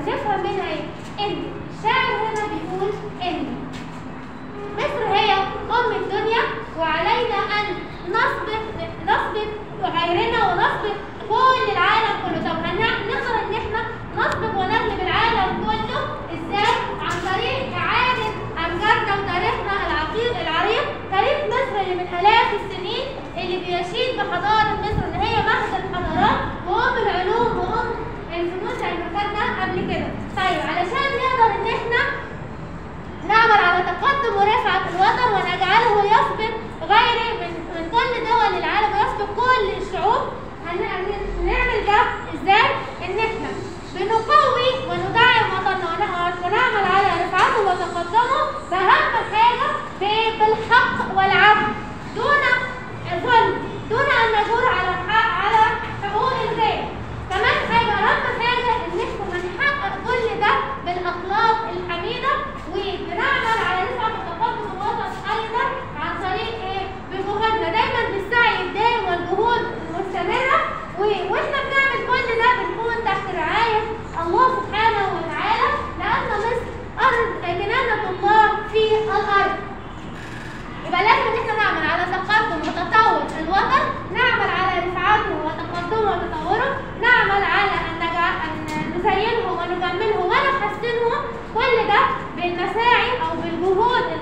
نفهم منها ايه؟ ان الشاعر هنا بيقول ان مصر هي ام الدنيا وعلينا ان نسبق غيرنا ونسبق كل العالم كله. طب نقدر ان احنا نسبق ونغلب العالم كله ازاي؟ عن طريق اعاده امجادنا وتاريخنا العريق، تاريخ مصر اللي من الاف السنين اللي بيشيد بحضاره مصر ان هي مهد الحضارات وام العلوم وام الفنون زي ما خدنا قبل كده. طيب علشان نقدر ان احنا نعمل على تقدم ورفعه الوطن ونجعله يسبق غيره من كل دول العالم ويسبق كل الشعوب، هنعمل ده ازاي؟ ان احنا بنقوي وندعم وطننا ونعمل على رفعته وتقدمه باهم حاجه بالحق والعدل دون الظلم، دون ان نجور على حقوق الغير. كمان اهم حاجه ان احنا بنحقق كل ده بالاخلاق الحميده وبنعمل على رفعه وتقدم الوطن ايضا عن طريق ايه؟ بجهودنا دايما بالسعي الدائم والجهود المستمره، واحنا بنعمل كل ده بنكون تحت رعايه الله سبحانه وتعالى، لان مصر ارض جنانه الله في الارض. يبقى لازم ان احنا نعمل على تقدم وتطور الوطن، نعمل على رفعته وتقدمه وتطوره، نعمل على ان نزينه ونجمله ونحسنه، كل ده بالمساعي او بالجهود